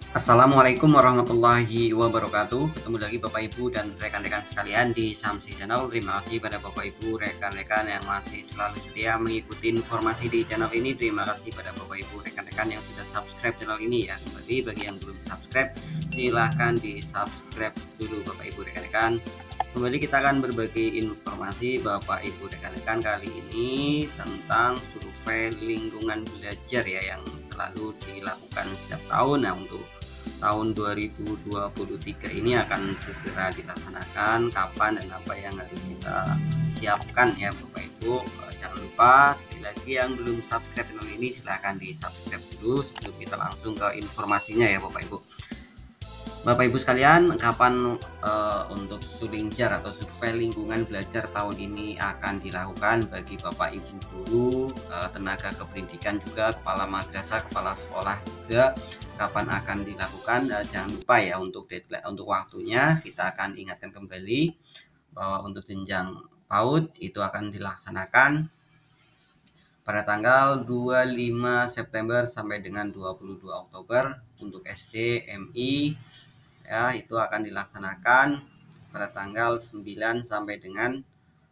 Assalamualaikum warahmatullahi wabarakatuh. Ketemu lagi Bapak Ibu dan rekan-rekan sekalian di Samsi Channel. Terima kasih pada Bapak Ibu rekan-rekan yang masih selalu setia mengikuti informasi di channel ini. Terima kasih pada Bapak Ibu rekan-rekan yang sudah subscribe channel ini ya. Kembali bagi yang belum subscribe, silahkan di subscribe dulu Bapak Ibu rekan-rekan. Kembali kita akan berbagi informasi Bapak Ibu rekan-rekan kali ini tentang survei lingkungan belajar ya, yang selalu dilakukan setiap tahun. Nah, untuk tahun 2023 ini akan segera dilaksanakan. Kapan dan apa yang harus kita siapkan ya Bapak Ibu. Jangan lupa sekali lagi yang belum subscribe channel ini silahkan di subscribe dulu sebelum kita langsung ke informasinya ya Bapak Ibu. Bapak Ibu sekalian, kapan untuk Sulingjar atau survei lingkungan belajar tahun ini akan dilakukan bagi Bapak Ibu guru, tenaga kependidikan juga, kepala madrasah, kepala sekolah juga, kapan akan dilakukan? Jangan lupa ya untuk deadline, untuk waktunya kita akan ingatkan kembali bahwa untuk jenjang PAUD itu akan dilaksanakan pada tanggal 25 September sampai dengan 22 Oktober. Untuk SD, MI ya itu akan dilaksanakan pada tanggal 9 sampai dengan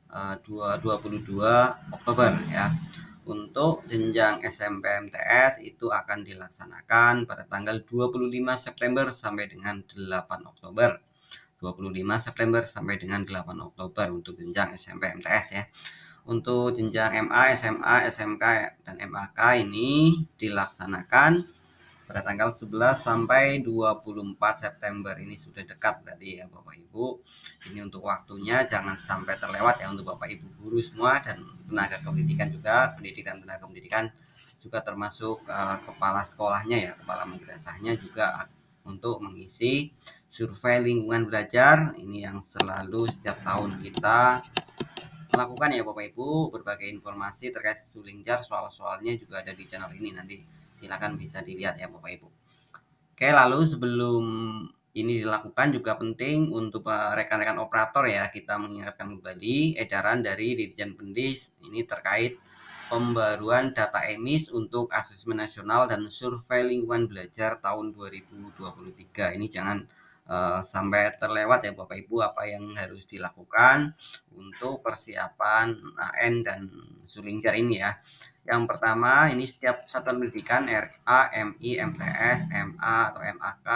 22 Oktober ya. Untuk jenjang SMP MTS itu akan dilaksanakan pada tanggal 25 September sampai dengan 8 Oktober. 25 September sampai dengan 8 Oktober untuk jenjang SMP MTS ya. Untuk jenjang MA, SMA, SMK dan MAK ini dilaksanakan pada tanggal 11 sampai 24 September. Ini sudah dekat berarti ya Bapak Ibu. Ini untuk waktunya jangan sampai terlewat ya untuk Bapak Ibu guru semua dan tenaga pendidikan juga, pendidikan tenaga pendidikan juga termasuk kepala sekolahnya ya, kepala madrasahnya juga untuk mengisi survei lingkungan belajar ini yang selalu setiap tahun kita lakukan ya Bapak Ibu. Berbagai informasi terkait Sulingjar, soal-soalnya juga ada di channel ini, nanti silakan bisa dilihat ya Bapak Ibu. Oke, lalu sebelum ini dilakukan juga penting untuk rekan-rekan operator ya, kita mengingatkan kembali edaran dari Ditjen Pendis ini terkait pembaruan data emis untuk asesmen nasional dan survei lingkungan belajar tahun 2023. Ini jangan sampai terlewat ya Bapak Ibu apa yang harus dilakukan untuk persiapan AN dan Sulingjar ini ya. Yang pertama, ini setiap satuan pendidikan RA, MI, MTS, MA atau MAK,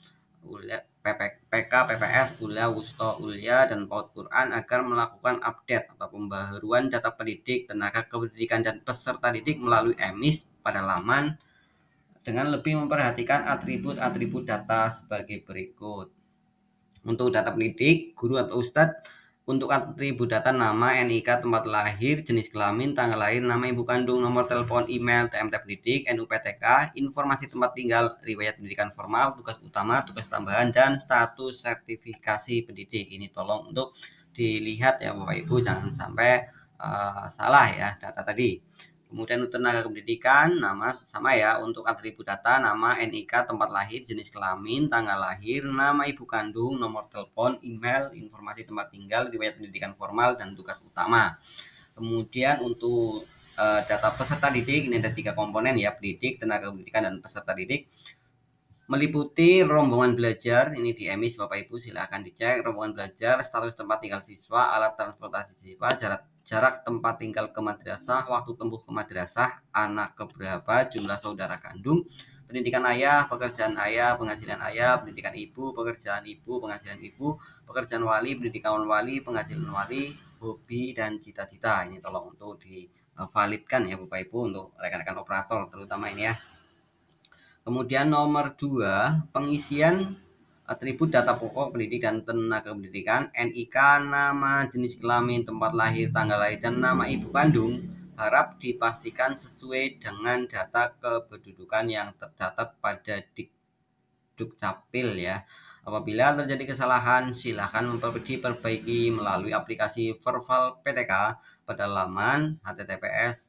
PK, PPS, ULA, WUSTO, ULIA, dan PAUD Quran agar melakukan update atau pembaharuan data pendidik, tenaga kependidikan, dan peserta didik melalui emis pada laman dengan lebih memperhatikan atribut-atribut data sebagai berikut. Untuk data pendidik, guru atau ustadz, untuk atribut data nama, NIK, tempat lahir, jenis kelamin, tanggal lahir, nama ibu kandung, nomor telepon, email, TMT pendidik, NUPTK, informasi tempat tinggal, riwayat pendidikan formal, tugas utama, tugas tambahan, dan status sertifikasi pendidik. Ini tolong untuk dilihat ya Bapak Ibu, jangan sampai salah ya data tadi. Kemudian untuk tenaga pendidikan, nama sama ya untuk atribut data, nama, NIK, tempat lahir, jenis kelamin, tanggal lahir, nama ibu kandung, nomor telepon, email, informasi tempat tinggal, riwayat pendidikan formal, dan tugas utama. Kemudian untuk data peserta didik, ini ada 3 komponen ya, pendidik, tenaga pendidikan, dan peserta didik. Meliputi rombongan belajar, ini di emis Bapak Ibu silahkan dicek, rombongan belajar, status tempat tinggal siswa, alat transportasi siswa, jarak tempat tinggal ke madrasah, waktu tempuh ke madrasah, anak keberapa, jumlah saudara kandung, pendidikan ayah, pekerjaan ayah, penghasilan ayah, pendidikan ibu, pekerjaan ibu, penghasilan ibu, pekerjaan wali, pendidikan wali, penghasilan wali, hobi, dan cita-cita. Ini tolong untuk divalidkan ya Bapak Ibu untuk rekan-rekan operator terutama ini ya. Kemudian nomor 2, pengisian atribut data pokok pendidik dan tenaga pendidikan, NIK, nama, jenis kelamin, tempat lahir, tanggal lahir, dan nama ibu kandung harap dipastikan sesuai dengan data kependudukan yang tercatat pada Dukcapil ya. Apabila terjadi kesalahan, silakan diperbaiki melalui aplikasi Verbal PTK pada laman https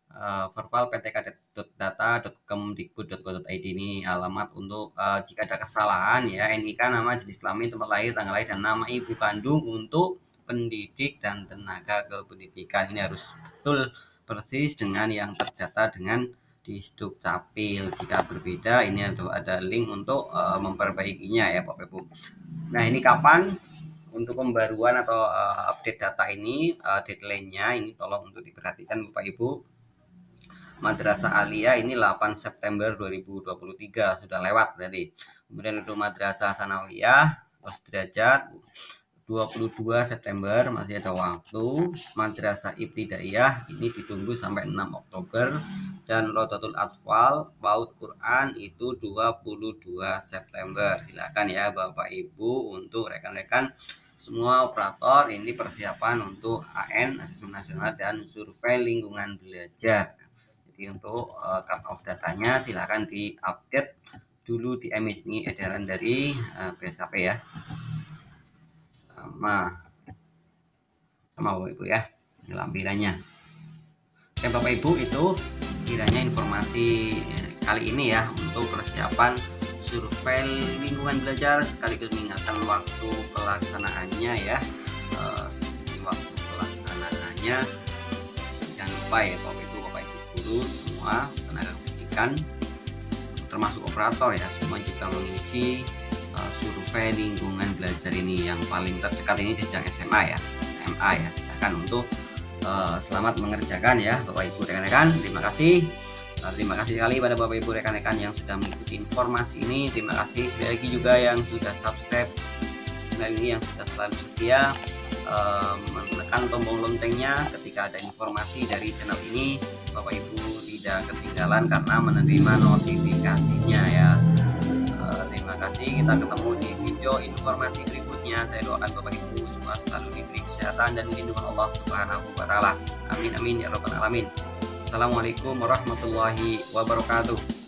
verbalptk.data.kemdikbud.go.id. ini alamat untuk jika ada kesalahan ya, NIK, nama, jenis kelamin, tempat lahir, tanggal lahir, dan nama ibu kandung untuk pendidik dan tenaga kependidikan. Ini harus betul persis dengan yang terdata dengan di Sdukcapil. Jika berbeda, ini ada link untuk memperbaikinya ya Bapak Ibu. Nah, ini kapan untuk pembaruan atau update data ini, deadline-nya ini tolong untuk diperhatikan Bapak Ibu. Madrasah Aliyah ini 8 September 2023 sudah lewat berarti. Kemudian untuk Madrasah Sanawiyah Wasderajat 22 September masih ada waktu. Madrasah Ibtidaiyah ini ditunggu sampai 6 Oktober. Dan Rodatul Atfal PAUD Quran itu 22 September. Silakan ya Bapak Ibu untuk rekan-rekan semua operator ini persiapan untuk AN Asesmen Nasional dan Survei Lingkungan Belajar. Jadi untuk cut off datanya silakan diupdate dulu di emis. Ini edaran dari BSKP ya. Sama Bapak Ibu ya, ini lampirannya. Oke Bapak Ibu, itu kiranya informasi kali ini ya untuk persiapan survei lingkungan belajar, sekaligus mengingatkan waktu pelaksanaannya ya. Di waktu pelaksanaannya jangan lupa ya Bapak Ibu guru semua tenaga pendidikan termasuk operator ya, semua juga mengisi survei lingkungan belajar ini. Yang paling terdekat ini jenjang SMA ya, SMA ya. Silakan untuk selamat mengerjakan ya Bapak Ibu rekan-rekan. Terima kasih. Terima kasih sekali pada Bapak Ibu rekan-rekan yang sudah mengikuti informasi ini. Terima kasih lagi juga yang sudah subscribe channel ini, yang sudah selalu setia menekan tombol loncengnya ketika ada informasi dari channel ini. Bapak Ibu tidak ketinggalan karena menerima notifikasinya ya. Terima kasih. Kita ketemu di video informasi berikutnya. Saya doakan Bapak Ibu semua selalu diberi kesehatan dan lindungan Allah Subhanahu wa taala. Amin amin ya rabbal alamin. Assalamualaikum warahmatullahi wabarakatuh.